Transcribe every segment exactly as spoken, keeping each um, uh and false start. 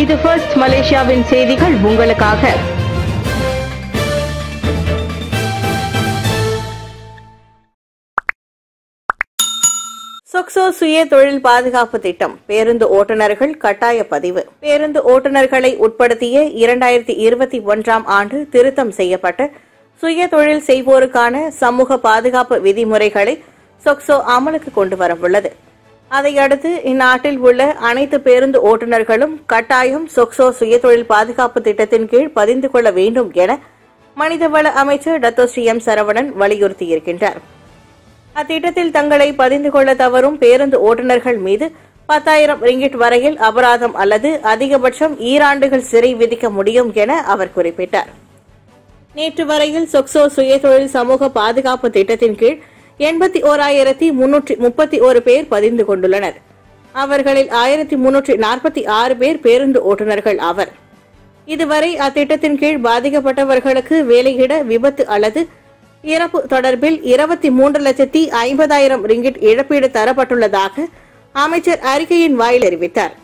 இது ஃபர்ஸ்ட் மலேசியாவின் செய்திகள் உங்களுக்காக. சொக்சோ சுய தொழில் பாதுகாப்பு திட்டம் பேருந்து ஓட்டுநர்கள் கட்டாய பதிவு. பேருந்து ஓட்டுநர்களை உட்படுத்திய இரண்டாயிரத்தி இருபத்தி ஒன்றாம் ஆண்டு திருத்தம் செய்யப்பட்ட சுய தொழில் செய்வோருக்கான சமூக பாதுகாப்பு விதிமுறைகளை சொக்சோ அமலுக்கு கொண்டு வரவுள்ளது. அதையடுத்து இந்நாட்டில் உள்ள அனைத்து பேருந்து ஓட்டுநர்களும் கட்டாயம் சொக்சோ சுயதொழில் பாதுகாப்பு திட்டத்தின் கீழ் பதிந்து கொள்ள வேண்டும் என மனிதவள அமைச்சர் டத்தோ ஸ்ரீ எம் சரவணன் வலியுறுத்தியிருக்கின்றார். அத்திட்டத்தில் தங்களை பதிந்து கொள்ள தவறும் பேருந்து ஓட்டுநர்கள் மீது பத்தாயிரம் ரிங்கிட் வரையில் அபராதம் அல்லது அதிகபட்சம் ஈராண்டுகள் சிறை விதிக்க முடியும் என அவர் குறிப்பிட்டார். நேற்று வரையில் சொக்சோ சுயதொழில் சமூக பாதுகாப்பு திட்டத்தின் கீழ் எண்பத்தி ஓராயிரத்தி முன்னூற்றி முப்பத்தி ஒரு பேர் பதிந்து கொண்டுள்ளனர். அவர்களில் ஆயிரத்தி முன்னூற்றி நாற்பத்தி ஆறு பேர் பேருந்து ஓட்டுநர்கள் ஆவர். இதுவரை அத்திட்டத்தின் கீழ் பாதிக்கப்பட்டவர்களுக்கு வேலையிட விபத்து அல்லது இறப்பு தொடர்பில் இருபத்தி மூன்று லட்சத்தி ஐம்பதாயிரம் ரிங்கிட் இழப்பீடு தரப்பட்டுள்ளதாக அமைச்சர் அறிக்கையின் வாயில் அறிவித்தார்.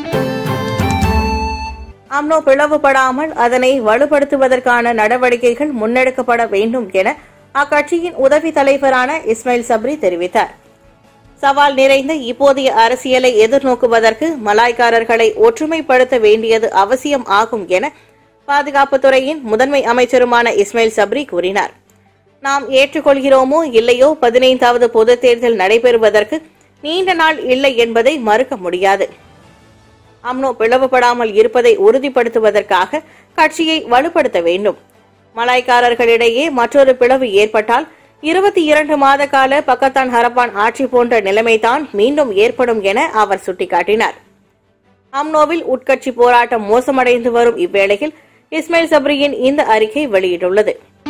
அம்னோ பிளவுபடாமல் அதனை வலுப்படுத்துவதற்கான நடவடிக்கைகள் முன்னெடுக்கப்பட வேண்டும் என அக்கட்சியின் உதவி தலைவரான இஸ்மாயில் சப்ரி தெரிவித்தார். சவால் நிறைந்த இப்போதைய அரசியலை எதிர்நோக்குவதற்கு மலாய்க்காரர்களை ஒற்றுமைப்படுத்த வேண்டியது அவசியம் ஆகும் என பாதுகாப்புத்துறையின் முதன்மை அமைச்சருமான இஸ்மாயில் சப்ரி கூறினார். நாம் ஏற்றுக்கொள்கிறோமோ இல்லையோ பதினைந்தாவது பொதுத் தேர்தல் நடைபெறுவதற்கு நீண்ட நாள் இல்லை என்பதை மறுக்க முடியாது. அம்னோ பிளவுபடாமல் இருப்பதை உறுதிப்படுத்துவதற்காக கட்சியை வலுப்படுத்த வேண்டும். மலாய்க்காரர்களிடையே மற்றொரு பிளவு ஏற்பட்டால் இருபத்தி இரண்டு மாத கால பக்கத்தான் ஹரப்பான் ஆட்சி போன்ற நிலைமைதான் மீண்டும் ஏற்படும் என அவர் சுட்டிக்காட்டினார். அம்னோவில் உட்கட்சி போராட்டம் மோசமடைந்து வரும் இவ்வேளையில் இஸ்மாயில் சப்ரியின் இந்த அறிக்கை வெளியிட்டுள்ளது.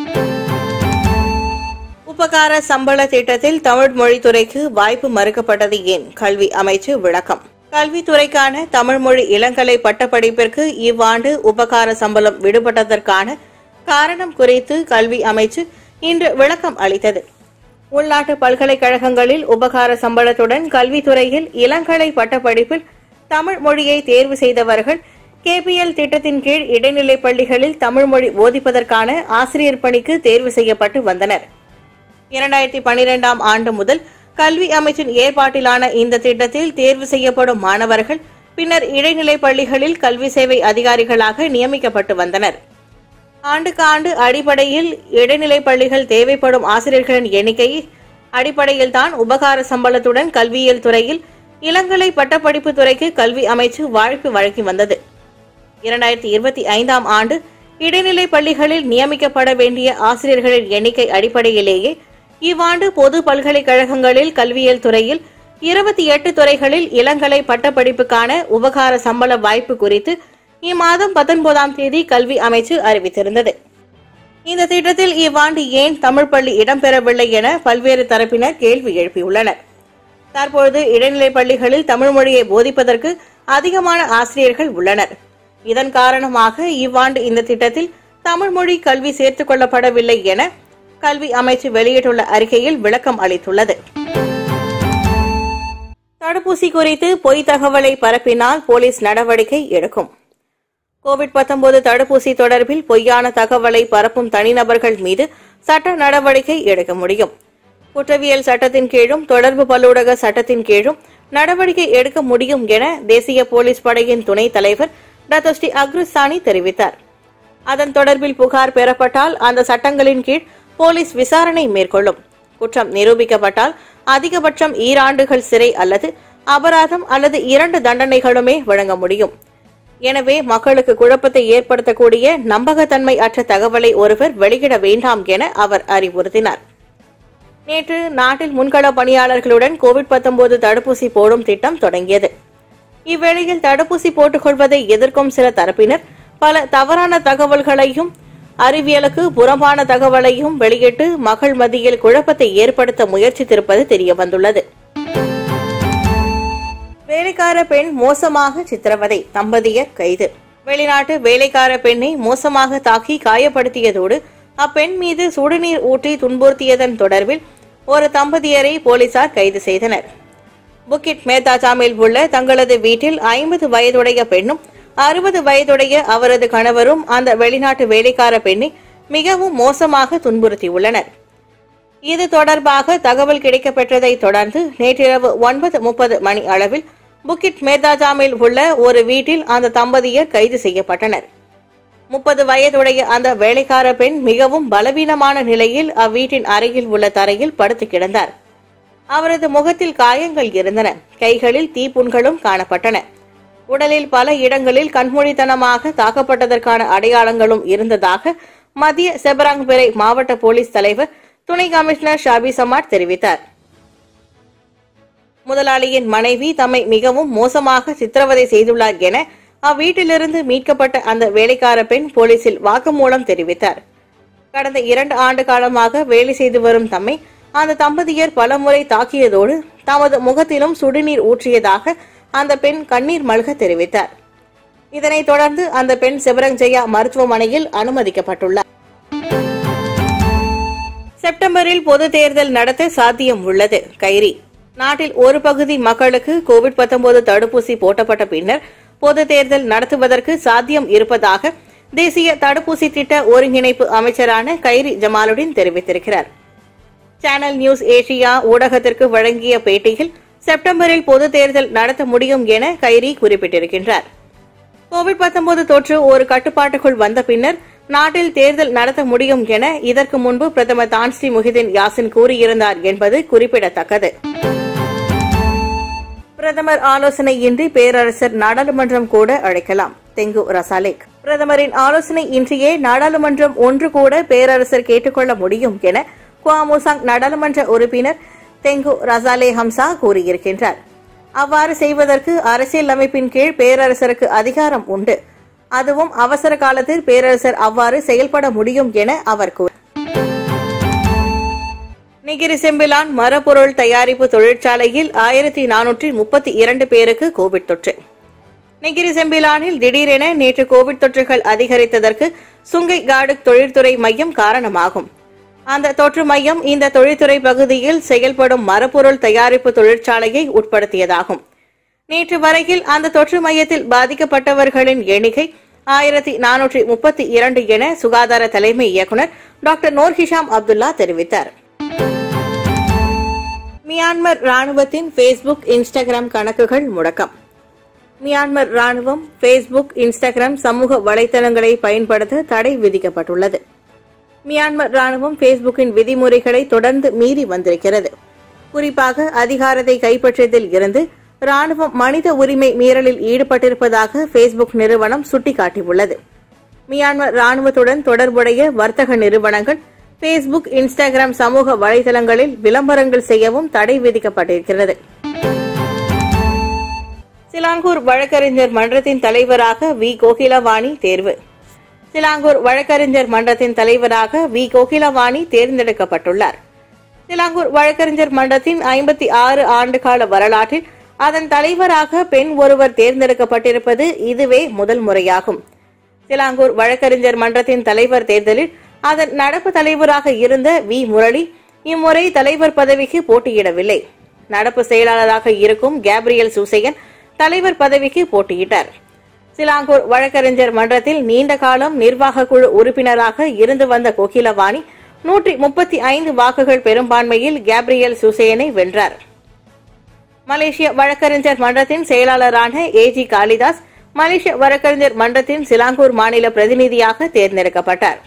உபகார சம்பள திட்டத்தில் தமிழ் மொழித்துறைக்கு வாய்ப்பு மறுக்கப்பட்டது ஏன்? கல்வி அமைச்சு விளக்கம். கல்வித்துறைக்கான தமிழ் மொழி இளங்கலை பட்டப்படிப்பிற்கு இவ்வாண்டு உபகார சம்பளம் விடுபட்டதற்கான காரணம் குறித்து கல்வி அமைச்சு இன்று விளக்கம் அளித்தது. உள்நாட்டு பல்கலைக்கழகங்களில் உபகார சம்பளத்துடன் கல்வித்துறையில் இளங்கலை பட்டப்படிப்பில் தமிழ் மொழியை தேர்வு செய்தவர்கள் கேபிஎல் திட்டத்தின் கீழ் இடைநிலை பள்ளிகளில் தமிழ் மொழி போதிப்பதற்கான ஆசிரியர் பணிக்கு தேர்வு செய்யப்பட்டு வந்தனர். இரண்டாயிரத்தி பனிரெண்டாம் ஆண்டு முதல் கல்வி அமைச்சின் ஏற்பாட்டிலான இந்த திட்டத்தில் தேர்வு செய்யப்படும் மாணவர்கள் பின்னர் இடைநிலை பள்ளிகளில் கல்வி சேவை அதிகாரிகளாக நியமிக்கப்பட்டு வந்தனர். ஆண்டுக்கு ஆண்டு அடிப்படையில் இடைநிலை பள்ளிகள் தேவைப்படும் ஆசிரியர்களின் எண்ணிக்கை அடிப்படையில் தான் உபகார சம்பளத்துடன் கல்வியியல் துறையில் இளங்கலை பட்டப்படிப்பு துறைக்கு கல்வி அமைச்சு வாய்ப்பு வழங்கி வந்தது. இரண்டாயிரத்தி இருபத்தி ஐந்தாம் ஆண்டு இடைநிலை பள்ளிகளில் நியமிக்கப்பட வேண்டிய ஆசிரியர்களின் எண்ணிக்கை அடிப்படையிலேயே இவ்வாண்டு பொது பல்கலைக்கழகங்களில் கல்வியியல் துறையில் இருபத்தி எட்டு துறைகளில் இளங்கலை பட்டப்படிப்புக்கான உபகார சம்பள வாய்ப்பு குறித்து இம்மாதம் பத்தொன்பதாம் தேதி கல்வி அமைச்சு அறிவித்திருந்தது. இந்த திட்டத்தில் இவ்வாண்டு ஏன் தமிழ் பள்ளி இடம்பெறவில்லை என பல்வேறு தரப்பினர் கேள்வி எழுப்பியுள்ளனர். தற்போது இடைநிலை பள்ளிகளில் தமிழ் மொழியை போதிப்பதற்கு அதிகமான ஆசிரியர்கள் உள்ளனர். இதன் காரணமாக இவ்வாண்டு இந்த திட்டத்தில் தமிழ் மொழி கல்வி சேர்த்துக் கொள்ளப்படவில்லை என கல்வி அமைச்சு வெளியிட்டுள்ள அறிக்கையில் விளக்கம் அளித்துள்ளது. தடுப்பூசி குறித்து பொய் தகவலை பரப்பினால் போலீஸ் நடவடிக்கை எடுக்கும். கோவிட் பத்தொன்பது தடுப்பூசி தொடர்பில் பொய்யான தகவலை பரப்பும் தனிநபர்கள் மீது சட்ட நடவடிக்கை எடுக்க முடியும். குற்றவியல் சட்டத்தின் கீழும் தொடர்பு பல்லூடக சட்டத்தின் கீழும் நடவடிக்கை எடுக்க முடியும் என தேசிய போலீஸ் படையின் துணைத் தலைவர் டத்தோ ஸ்ரீ அக்ருசானி தெரிவித்தார். அதன் தொடர்பில் புகார் பெறப்பட்டால் அந்த சட்டங்களின் கீழ் போலீஸ் விசாரணை மேற்கொள்ளும். குற்றம் நிரூபிக்கப்பட்டால் அதிகபட்சம் ஈராண்டுகள் சிறை அல்லது அபராதம் அல்லது இரண்டு தண்டனைகளுமே வழங்க முடியும். எனவே மக்களுக்கு குழப்பத்தை ஏற்படுத்தக்கூடிய நம்பகத்தன்மை அற்ற தகவலை ஒருவர் வெளியிட வேண்டாம் என அவர் அறிவுறுத்தினார். நேற்று நாட்டில் முன்கள பணியாளர்களுடன் கோவிட் பத்தொன்பது தடுப்பூசி போடும் திட்டம் தொடங்கியது. இவ்வேளையில் தடுப்பூசி போட்டுக் கொள்வதை எதிர்க்கும் சில தரப்பினர் பல தவறான தகவல்களையும் அறிவியலுக்கு புறம்பான தகவலையும் வெளியிட்டு மக்கள் மத்தியில் குழப்பத்தை ஏற்படுத்த முயற்சித்திருப்பது தெரியவந்துள்ளது. வேலைக்கார பெண் மோசமாக சித்திரவதை, தம்பதியர் கைது. வெளிநாட்டு வேலைக்கார பெண்ணை மோசமாக தாக்கி காயப்படுத்தியதோடு அப்பெண் மீது சுடுநீர் ஊற்றி துன்புறுத்தியதன் தொடர்பில் ஒரு தம்பதியரை போலீசார் கைது செய்தனர். புக்கிட் மேத்தாஜாமில் உள்ள தங்களது வீட்டில் ஐம்பது வயதுடைய பெண்ணும் அறுபது வயதுடைய அவரது கணவரும் அந்த வெளிநாட்டு வேலைக்கார பெண்ணை மிகவும் மோசமாக துன்புறுத்தியுள்ளனர். இது தொடர்பாக தகவல் கிடைக்கப்பெற்றதை தொடர்ந்து நேற்றிரவு ஒன்பது முப்பது மணி அளவில் புக்கிட் மேர்தாஜாமில் உள்ள ஒரு வீட்டில் அந்த தம்பதியர் கைது செய்யப்பட்டனர். முப்பது வயதுடைய அந்த வேலைக்கார பெண் மிகவும் பலவீனமான நிலையில் அவ்வீட்டின் அருகில் உள்ள தரையில் படுத்து கிடந்தார். அவரது முகத்தில் காயங்கள் இருந்தன. கைகளில் தீப்புண்களும் காணப்பட்டன. உடலில் பல இடங்களில் கண்மூடித்தனமாக தாக்கப்பட்டதற்கான அடையாளங்களும் இருந்ததாக மத்திய செபராங்பெரை மாவட்ட போலீஸ் தலைவர் துணை கமிஷனர் ஷாபி சமாட் தெரிவித்தார். முதலாளியின் மனைவி தம்மை மிகவும் மோசமாக சித்திரவதை செய்துள்ளார் என அவ்வீட்டிலிருந்து மீட்கப்பட்ட அந்த வேலைக்கார பெண் போலீசில் வாக்குமூலம் தெரிவித்தார். கடந்த இரண்டு ஆண்டு காலமாக வேலை செய்து வரும் தம்மை அந்த தம்பதியர் பலமுறை தாக்கியதோடு தமது முகத்திலும் சுடுநீர் ஊற்றியதாக அந்த பெண் கண்ணீர் மல்க தெரிவித்தார். இதனைத் தொடர்ந்து அந்த பெண் செபரங்ஜயா மருத்துவமனையில் அனுமதிக்கப்பட்டுள்ளார். செப்டம்பரில் பொது தேர்தல் நடத்த சாத்தியம் உள்ளது. கைரி நாட்டில் ஒரு பகுதி மக்களுக்கு கோவிட் பத்தொன்பது தடுப்பூசி போட்டப்பட்ட பின்னர் பொது தேர்தல் நடத்துவதற்கு சாத்தியம் இருப்பதாக தேசிய தடுப்பூசி திட்ட ஒருங்கிணைப்பு அமைச்சரான கைரி ஜமாலுடன் தெரிவித்திருக்கிறார். சேனல் நியூஸ் ஏசியா ஊடகத்திற்கு வழங்கிய பேட்டியில் செப்டம்பரில் பொது தேர்தல் நடத்த முடியும் என கைரி குறிப்பிட்டிருக்கின்றார். கோவிட் பத்தொன்பது தொற்று ஒரு கட்டுப்பாட்டுக்குள் வந்த பின்னர் நாட்டில் தேர்தல் நடத்த முடியும் என இதற்கு முன்பு பிரதமர் தான்ஸ்ரீ முஹிதீன் யாசின் கூறியிருந்தார் என்பது குறிப்பிடத்தக்கது. பிரதமர் ஆலோசனையின்றி பேரரசர் நாடாளுமன்றம் கூட அழைக்கலாம். தெங்கு ரசாலேக் பிரதமரின் ஆலோசனை இன்றியே நாடாளுமன்றம் ஒன்று கூட பேரரசர் கேட்டுக்கொள்ள முடியும் என குவாமுசாங் நாடாளுமன்ற உறுப்பினர் தெங்கு ரசாலே ஹம்சா கூறியிருக்கின்றார். அவ்வாறு செய்வதற்கு அரசியல் அமைப்பின் கீழ் பேரரசருக்கு அதிகாரம் உண்டு. அதுவும் அவசர காலத்தில் பேரரசர் அவ்வாறு செயல்பட முடியும் என அவர் கூறினார். நிகிரி செம்பிலான் மரப்பொருள் தயாரிப்பு தொழிற்சாலையில் ஆயிரத்தி நானூற்றி முப்பத்தி இரண்டு பேருக்கு கோவிட் தொற்று. நிகிரி செம்பிலானில் திடீரென நேற்று கோவிட் தொற்றுகள் அதிகரித்ததற்கு சுங்கை காடுக் தொழில்துறை மையம் காரணமாகும். அந்த தொற்று மையம் இந்த தொழில்துறை பகுதியில் செயல்படும் மரப்பொருள் தயாரிப்பு தொழிற்சாலையை உட்படுத்தியதாகும். நேற்று வரையில் அந்த தொற்று மையத்தில் பாதிக்கப்பட்டவர்களின் எண்ணிக்கை ஆயிரத்தி நானூற்றி முப்பத்தி இரண்டு என சுகாதார தலைமை இயக்குநர் டாக்டர் நூர் ஹிஷாம் அப்துல்லா தெரிவித்தார். மியான்மர் ராணுவத்தின் பேஸ்புக் இன்ஸ்டாகிராம் கணக்குகள் முடக்கம். மியான்மர் ராணுவம் பேஸ்புக் இன்ஸ்டாகிராம் சமூக வலைதளங்களை பயன்படுத்த தடை விதிக்கப்பட்டுள்ளது. மியான்மர் ராணுவம் பேஸ்புக்கின் விதிமுறைகளை தொடர்ந்து மீறி வந்திருக்கிறது. குறிப்பாக அதிகாரத்தை கைப்பற்றியதில் இருந்து ராணுவம் மனித உரிமை மீறலில் ஈடுபட்டிருப்பதாக பேஸ்புக் நிறுவனம் சுட்டிக்காட்டியுள்ளது. மியான்மர் ராணுவத்துடன் தொடர்புடைய வர்த்தக நிறுவனங்கள் பேஸ்புக் இன்ஸ்டாகிராம் சமூக வலைதளங்களில் விளம்பரங்கள் செய்யவும் தடை விதிக்கப்பட்டிருக்கிறது. சிலாங்கூர் வழக்கறிஞர் மன்றத்தின் தலைவராக வி கோகிலவாணி தேர்வு. சிலாங்கூர் வழக்கறிஞர் மன்றத்தின் தலைவராக வி கோகிலவாணி தேர்ந்தெடுக்கப்பட்டுள்ளார். சிலாங்கூர் வழக்கறிஞர் மன்றத்தின் ஐம்பத்தி ஆறு ஆண்டு கால வரலாற்றில் அதன் தலைவராக பெண் ஒருவர் தேர்ந்தெடுக்கப்பட்டிருப்பது இதுவே முதல் முறையாகும். சிலாங்கூர் வழக்கறிஞர் மன்றத்தின் தலைவர் தேர்தலில் அதன் நடப்பு தலைவராக இருந்த வி முரளி இம்முறை தலைவர் பதவிக்கு போட்டியிடவில்லை. நடப்பு செயலாளராக இருக்கும் கேப்ரியல் சூசையன் தலைவர் பதவிக்கு போட்டியிட்டார். சிலாங்கூர் வழக்கறிஞர் மன்றத்தில் நீண்ட காலம் நிர்வாக குழு உறுப்பினராக இருந்து வந்த கோகிலவாணி நூற்றி முப்பத்தி ஐந்து வாக்குகள் பெரும்பான்மையில் கேப்ரியல் சூசையனை வென்றார். மலேசிய வழக்கறிஞர் மன்றத்தின் செயலாளரான ஏ ஜி காளிதாஸ் மலேசிய வழக்கறிஞர் மன்றத்தின் சிலாங்கூர் மாநில பிரதிநிதியாக தேர்ந்தெடுக்கப்பட்டார்.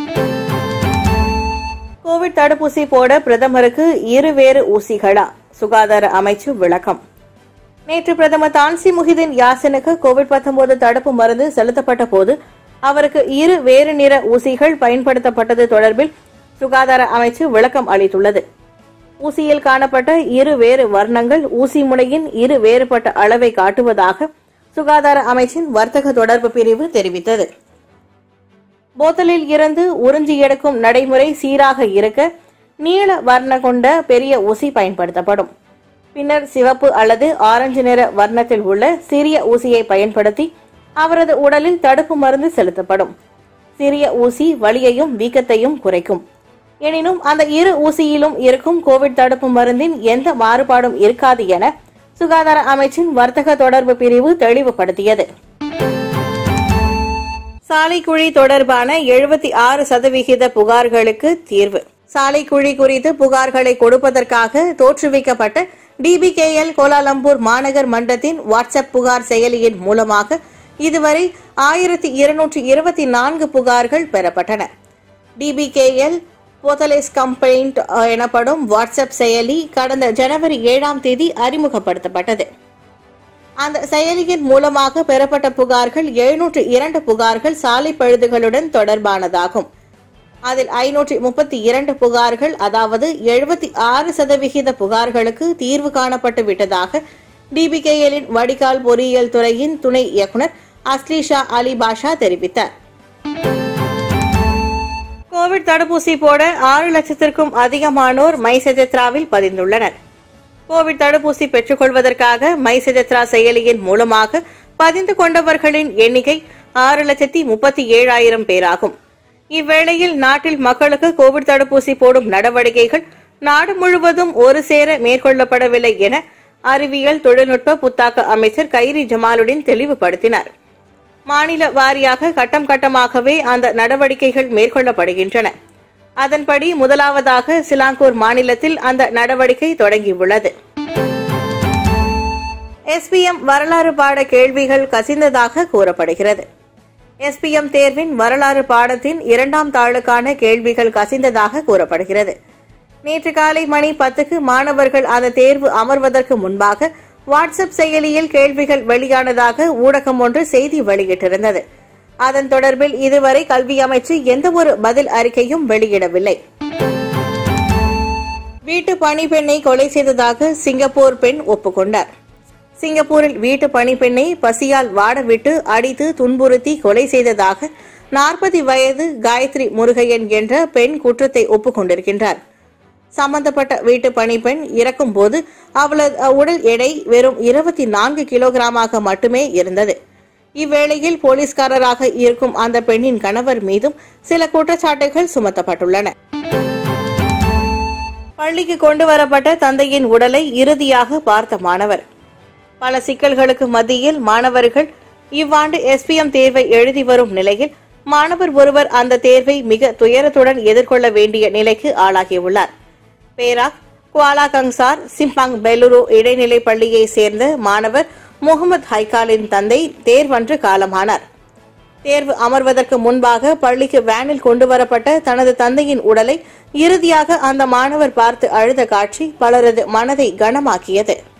கோவிட் தடுப்பூசி போட பிரதமருக்கு இருவேறு ஊசிகளா? சுகாதார அமைச்சு விளக்கம். நேற்று பிரதமர் தான்ஸ்ரீ முஹிதீன் யாசினுக்கு கோவிட் பத்தொன்பது தடுப்பு மருந்து செலுத்தப்பட்ட போது அவருக்கு இரு வேறு நிற ஊசிகள் பயன்படுத்தப்பட்டது தொடர்பில் சுகாதார அமைச்சு விளக்கம் அளித்துள்ளது. ஊசியில் காணப்பட்ட இரு வேறு வர்ணங்கள் ஊசி முனையின் இரு வேறுபட்ட அளவை காட்டுவதாக சுகாதார அமைச்சின் வர்த்தக தொடர்பு பிரிவு தெரிவித்தது. போத்தலில் இருந்து உறிஞ்சி எடுக்கும் நடைமுறை சீராக இருக்க நீல வர்ண கொண்ட பெரிய ஊசி பயன்படுத்தப்படும். பின்னர் சிவப்பு அல்லது ஆரஞ்சு நிற வர்ணத்தில் உள்ள சிறிய ஊசியை பயன்படுத்தி அவரது உடலில் தடுப்பு மருந்து செலுத்தப்படும். சிறிய ஊசி வலியையும் வீக்கத்தையும் குறைக்கும். எனினும் அந்த இரு ஊசியிலும் இருக்கும் கோவிட் தடுப்பு மருந்தின் எந்த மாறுபாடும் இருக்காது என சுகாதார அமைச்சின் வர்த்தக தொடர்பு பிரிவு தெளிவுபடுத்தியது. சாலை குழி தொடர்பான எழுபத்தி ஆறு சதவிகித புகார்களுக்கு தீர்வு. சாலை குழி குறித்து புகார்களை கொடுப்பதற்காக தோற்றுவிக்கப்பட்ட டிபிகேஎல் கோலாலம்பூர் மாநகர் மன்றத்தின் வாட்ஸ்அப் புகார் செயலியின் மூலமாக இதுவரை ஆயிரத்தி இருநூற்றி இருபத்தி நான்கு புகார்கள் பெறப்பட்டன. டிபிகேஎல் போத்தலேஸ் கம்ப்ளைண்ட் எனப்படும் வாட்ஸ்அப் செயலி கடந்த ஜனவரி ஏழாம் தேதி அறிமுகப்படுத்தப்பட்டது. அந்த செயலியின் மூலமாக பெறப்பட்ட புகார்கள் எழுநூற்று இரண்டு புகார்கள் சாலை பழுதுகளுடன் தொடர்பானதாகும். அதில் ஐநூற்றி முப்பத்தி இரண்டு புகார்கள், அதாவது எழுபத்தி ஆறு சதவிகித புகார்களுக்கு தீர்வு காணப்பட்டு விட்டதாக டிபிகேஎல்லின் வடிகால் பொறியியல் துறையின் துணை இயக்குநர் அஸ்லிஷா அலி பாஷா தெரிவித்தார். கோவிட் தடுப்பூசி போட ஆறு லட்சத்திற்கும் அதிகமானோர் மைசெஜத்ராவில் பதிந்துள்ளனர். கோவிட் தடுப்பூசி பெற்றுக் கொள்வதற்காக மைசெஜத்ரா செயலியின் மூலமாக பதிந்து கொண்டவர்களின் எண்ணிக்கை ஆறு லட்சத்தி முப்பத்தி ஏழாயிரம் பேராகும். இவ்வேளையில் நாட்டில் மக்களுக்கு கோவிட் தடுப்பூசி போடும் நடவடிக்கைகள் நாடு முழுவதும் ஒரு சேர மேற்கொள்ளப்படவில்லை என அறிவியல் தொழில்நுட்ப புத்தாக்க அமைச்சர் கைரி ஜமாலுடன் தெளிவுபடுத்தினார். மாநில வாரியாக கட்டம் கட்டமாகவே அந்த நடவடிக்கைகள் மேற்கொள்ளப்படுகின்றன. அதன்படி முதலாவதாக சிலாங்கூர் மாநிலத்தில் அந்த நடவடிக்கை தொடங்கியுள்ளது. எஸ்பிஎம் வரலாறு பாட கேள்விகள் கசிந்ததாக கூறப்படுகிறது. எஸ்பிஎம் தேர்வின் வரலாறு பாடத்தின் இரண்டாம் தாளுக்கான கேள்விகள் கசிந்ததாக கூறப்படுகிறது. நேற்று காலை மணி பத்துக்கு மாணவர்கள் அந்த தேர்வு அமர்வதற்கு முன்பாக வாட்ஸ்அப் செயலியில் கேள்விகள் வெளியானதாக ஊடகம் ஒன்று செய்தி வெளியிட்டிருந்தது. அதன் தொடர்பில் இதுவரை கல்வி அமைச்சு எந்தவொரு பதில் அறிக்கையும் வெளியிடவில்லை. வீட்டு பணிப்பெண்ணை கொலை செய்ததாக சிங்கப்பூர் பெண் ஒப்புக்கொண்டார். சிங்கப்பூரில் வீட்டு பணிப்பெண்ணை பசியால் வாடவிட்டு அடித்து துன்புறுத்தி கொலை செய்ததாக நாற்பது வயது காயத்ரி முருகையன் என்ற பெண் குற்றத்தை ஒப்புக்கொண்டிருக்கின்றார். சம்பந்தப்பட்ட வீட்டு பணிப்பெண் இறக்கும் போது அவளது உடல் எடை வெறும் இருபத்தி நான்கு கிலோகிராமாக மட்டுமே இருந்தது. இவ்வேளையில் போலீஸ்காரராக இருக்கும் அந்த பெண்ணின் கணவர் மீதும் சில குற்றச்சாட்டுகள் சுமத்தப்பட்டுள்ளன. பள்ளிக்கு கொண்டு வரப்பட்ட தந்தையின் உடலை இறுதியாக பார்த்த மாணவர். பல சிக்கல்களுக்கு மத்தியில் மாணவர்கள் இவ்வாண்டு எஸ்பிஎம் தேர்வை எழுதி வரும் நிலையில் மாணவர் ஒருவர் அந்த தேர்வை மிக துயரத்துடன் எதிர்கொள்ள வேண்டிய நிலைக்கு ஆளாகியுள்ளார். Perak Kuala Kangsar Simpang Beluru இடைநிலை பள்ளியை சேர்ந்த மாணவர் முகமது ஹைகாலின் தந்தை தேர்வன்று காலமானார். தேர்வு அமர்வதற்கு முன்பாக பள்ளிக்கு வேனில் கொண்டுவரப்பட்ட தனது தந்தையின் உடலை இறுதியாக அந்த மாணவர் பார்த்து அழுத காட்சி பலரது மனதை கனமாக்கியது.